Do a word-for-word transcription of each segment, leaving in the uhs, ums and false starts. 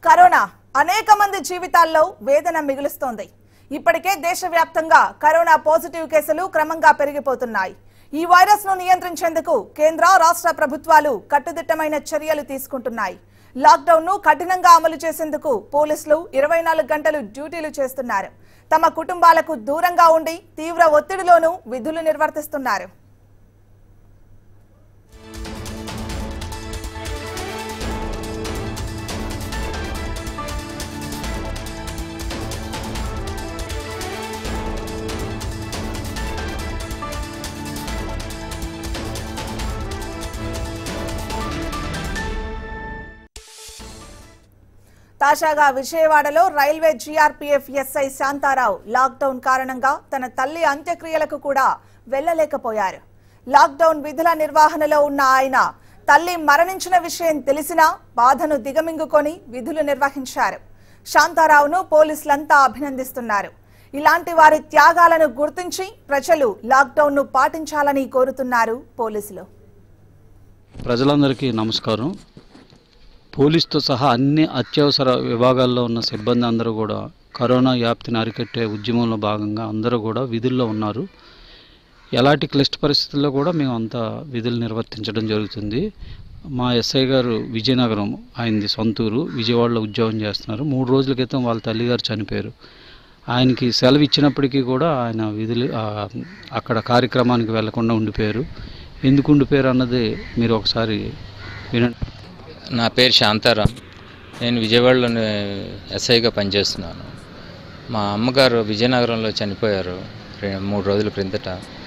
Corona అనేక మంది జీవితాల్లో వేదన మిగులుస్తోంది. ఇప్పటికే దేశవ్యాప్తంగా కరోనా పాజిటివ్ కేసులు క్రమంగా పెరిగిపోతున్నాయి. ఈ వైరస్ ను నియంత్రించేందుకు కేంద్ర రాష్ట్ర ప్రభుత్వాలు కట్టుదిట్టమైన చర్యలు తీసుకుంటున్నాయి. లాక్డౌన్ ను కఠినంగా అమలు చేసేందుకు పోలీసులు ఇరవై నాలుగు గంటలు డ్యూటీలు చేస్తున్నారు. తమ కుటుంబాలకు దూరంగా ఉండి తీవ్ర ఒత్తిడిలోనూ విధులు నిర్వర్తిస్తున్నారు. తాజాగా విజయవాడలో railway GRPF SI Shanta Rao lockdown కారణంగా తన తల్లి అంత్యక్రియలకు కూడా వెళ్లలేకపోయారు. లాక్డౌన్ విధుల నిర్వహణలో ఉన్న ఆయన తల్లి మరణించిన విషయం తెలిసినా బాధను దిగమింగుకొని విధులు నిర్వహించారు. శాంతారావును పోలీసులంతా అభినందిస్తున్నారు. ఇలాంటి వారి త్యాగాలను గుర్తించి ప్రజలు లాక్డౌన్ ను పాటించాలని కోరుతున్నారు పోలీసులు. ప్రజలందరికీ నమస్కారం. పోలీసుతో సహా అన్ని అత్యవసర విభాగాల్లో ఉన్న సిబ్బంది అందరూ కూడా కరోనా వ్యాప్తిని అరికట్టే ఉద్యమంలో భాగంగా అందరూ కూడా విధుల్లో ఉన్నారు. ఎలాంటి క్లిష్ట పరిస్థితుల్లో కూడా మేము అంతా విధులు నిర్వర్తించడం జరుగుతుంది. మా ఎస్ఐ గారు విజయనగరం, ఆయనది సొంతూరు, విజయవాడలో ఉద్యోగం చేస్తున్నారు. మూడు రోజుల క్రితం వాళ్ళ తల్లిగారు చనిపోయారు. ఆయనకి సెలవు ఇచ్చినప్పటికీ కూడా ఆయన విధులు అక్కడ కార్యక్రమానికి వెళ్లకుండా ఉండిపోయారు. ఎందుకు ఉండిపోయారు అన్నది మీరు ఒకసారి వినండి. నా పేరు శాంతారాం. నేను విజయవాడలో ఎస్ఐగా పనిచేస్తున్నాను. మా అమ్మగారు విజయనగరంలో చనిపోయారు మూడు రోజుల క్రిందట.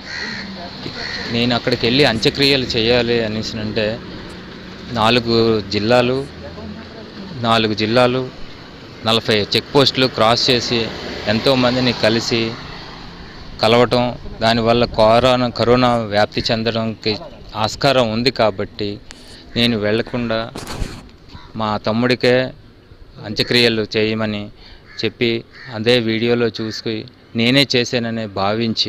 నేను అక్కడికి వెళ్ళి అంత్యక్రియలు చేయాలి అనేసి అంటే నాలుగు జిల్లాలు నాలుగు జిల్లాలు నలభై చెక్ పోస్టులు క్రాస్ చేసి ఎంతోమందిని కలిసి కలవటం, దానివల్ల కరోనా కరోనా వ్యాప్తి చెందడానికి ఆస్కారం ఉంది కాబట్టి నేను వెళ్లకుండా మా తమ్ముడికే అంత్యక్రియలు చేయమని చెప్పి అదే వీడియోలో చూసి నేనే చేశానని భావించి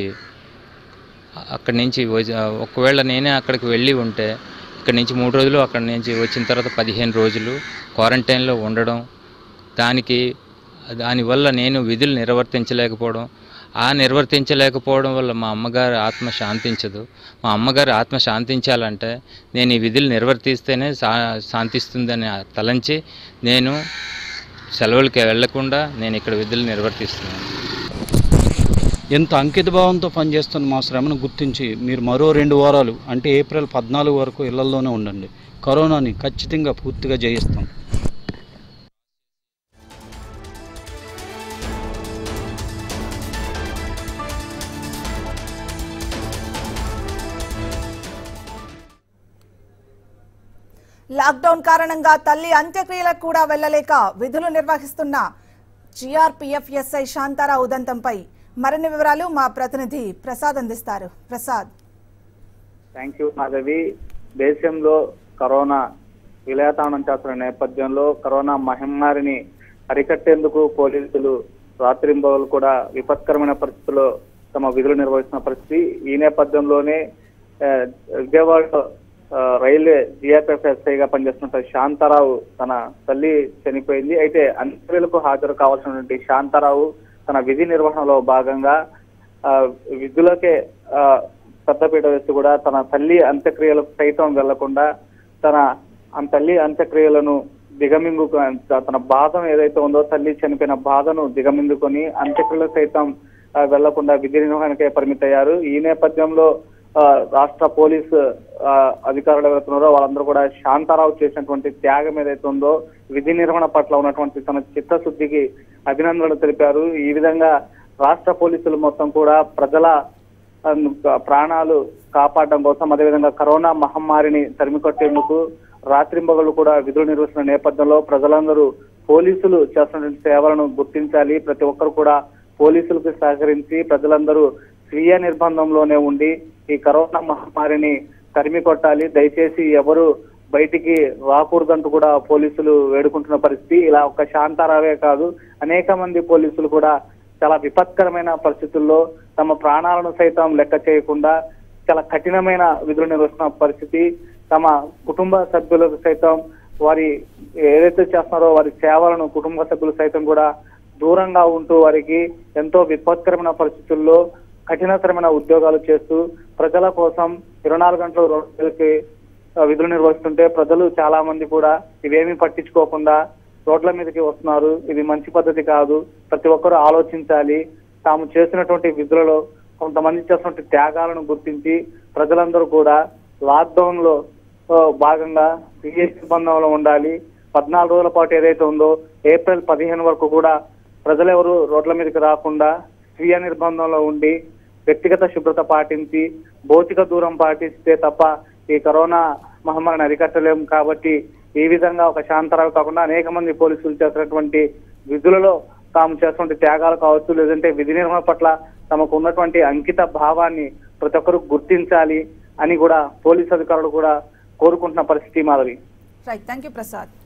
అక్కడి నుంచి ఒకవేళ నేనే అక్కడికి వెళ్ళి ఉంటే ఇక్కడి నుంచి మూడు రోజులు అక్కడి నుంచి వచ్చిన తర్వాత పదిహేను రోజులు క్వారంటైన్లో ఉండడం, దానికి దానివల్ల నేను విధులు నిర్వర్తించలేకపోవడం, ఆ నిర్వర్తించలేకపోవడం వల్ల మా అమ్మగారి ఆత్మ శాంతించదు. మా అమ్మగారి ఆత్మ శాంతించాలంటే నేను ఈ విధులు నిర్వర్తిస్తేనే శా శాంతిస్తుందని తలంచి నేను సెలవులకి వెళ్లకుండా నేను ఇక్కడ విధులు నిర్వర్తిస్తున్నాను. ఎంత అంకిత భావంతో పనిచేస్తున్న మా శ్రమను గుర్తించి మీరు మరో రెండు వారాలు అంటే ఏప్రిల్ పద్నాలుగు వరకు ఇళ్లలోనే ఉండండి. కరోనాని ఖచ్చితంగా పూర్తిగా జయిస్తాం. లాక్డౌన్ కారణంగా తల్లి అంత్యక్రియలకు కూడా వెళ్లలేక విధులు నిర్వహిస్తున్న జీఆర్పీఎఫ్ ఎస్ఐ శాంతారావు ఉదంతంపై మరిన్ని వివరాలు మా ప్రతినిధి ప్రసాద్ అందిస్తారు. ప్రసాద్. Thank you Madhavi. దేశంలో కరోనా విలయతాండం చేస్తున్న నేపథ్యంలో కరోనా మహమ్మారిని అరికట్టేందుకు పోలీసులు రాత్రింబవలు కూడా విపత్కరమైన పరిస్థితుల్లో తమ విధులు నిర్వహిస్తున్న పరిస్థితి. ఈ నేపథ్యంలోనే విజయవాడలో రైల్వే జీఆర్పీఎఫ్ ఎస్ఐగా పనిచేస్తున్న శాంతారావు తన తల్లి చనిపోయింది. అయితే అంత్యక్రియలకు హాజరు కావాల్సినటువంటి శాంతారావు తన విధి నిర్వహణలో భాగంగా విధులకే పెద్దపీట వేసి కూడా తన తల్లి అంత్యక్రియలకు సైతం వెళ్లకుండా తన తల్లి అంత్యక్రియలను దిగమింగు తన బాధను ఏదైతే ఉందో తల్లి చనిపోయిన బాధను దిగమింగుకొని అంత్యక్రియలు సైతం వెళ్లకుండా విధి నిర్వహణకే పరిమితయ్యారు. ఈ నేపథ్యంలో రాష్ట్ర పోలీసు అధికారులు ఎవరుతున్నారో వాళ్ళందరూ కూడా శాంతారావు చేసినటువంటి త్యాగం ఏదైతే ఉందో విధి నిర్వహణ పట్ల ఉన్నటువంటి తన చిత్తశుద్ధికి అభినందనలు తెలిపారు. ఈ విధంగా రాష్ట్ర పోలీసులు మొత్తం కూడా ప్రజల ప్రాణాలు కాపాడడం కోసం, అదేవిధంగా కరోనా మహమ్మారిని తరిమికొట్టేందుకు రాత్రింబగళ్ళు కూడా విధులు నిర్వహిస్తున్న నేపథ్యంలో ప్రజలందరూ పోలీసులు చేస్తున్నటువంటి సేవలను గుర్తించాలి. ప్రతి ఒక్కరు కూడా పోలీసులకు సహకరించి ప్రజలందరూ స్వీయ నిర్బంధంలోనే ఉండి ఈ కరోనా మహమ్మారిని తరిమి కొట్టాలి. దయచేసి ఎవరు బయటికి రాకూడదంటూ కూడా పోలీసులు వేడుకుంటున్న పరిస్థితి. ఇలా ఒక శాంతారావే కాదు, అనేక మంది పోలీసులు కూడా చాలా విపత్కరమైన పరిస్థితుల్లో తమ ప్రాణాలను సైతం లెక్క చేయకుండా చాలా కఠినమైన విధులు నిర్వహిస్తున్న పరిస్థితి. తమ కుటుంబ సభ్యులకు సైతం వారి ఏదైతే చేస్తున్నారో వారి సేవలను కుటుంబ సభ్యులు సైతం కూడా దూరంగా ఉంటూ వారికి ఎంతో విపత్కరమైన పరిస్థితుల్లో కఠినతరమైన ఉద్యోగాలు చేస్తూ ప్రజల కోసం ఇరవై నాలుగు గంటలు రోజులకి విధులు నిర్వహిస్తుంటే ప్రజలు చాలా మంది కూడా ఇవేమీ పట్టించుకోకుండా రోడ్ల మీదకి వస్తున్నారు. ఇది మంచి పద్ధతి కాదు. ప్రతి ఒక్కరూ ఆలోచించాలి. తాము చేసినటువంటి విధులలో కొంతమంది చేసినటువంటి త్యాగాలను గుర్తించి ప్రజలందరూ కూడా లాక్డౌన్ లో భాగంగా స్వీయ నిర్బంధంలో ఉండాలి. పద్నాలుగు రోజుల పాటు ఏదైతే ఉందో ఏప్రిల్ పదిహేను వరకు కూడా ప్రజలెవరు రోడ్ల మీదకి రాకుండా స్వీయ నిర్బంధంలో ఉండి వ్యక్తిగత శుభ్రత పాటించి భౌతిక దూరం పాటిస్తే తప్ప ఈ కరోనా మహమ్మారిని అరికట్టలేము. కాబట్టి ఈ విధంగా ఒక శాంతరావు కాకుండా అనేక మంది పోలీసులు చేసినటువంటి విధులలో తాము చేసినటువంటి త్యాగాలు కావచ్చు, లేదంటే విధి నిర్వహణ పట్ల తమకు ఉన్నటువంటి అంకిత భావాన్ని ప్రతి ఒక్కరు గుర్తించాలి అని కూడా పోలీసు అధికారులు కూడా కోరుకుంటున్న పరిస్థితి Madhavi. Right, thank you Prasad.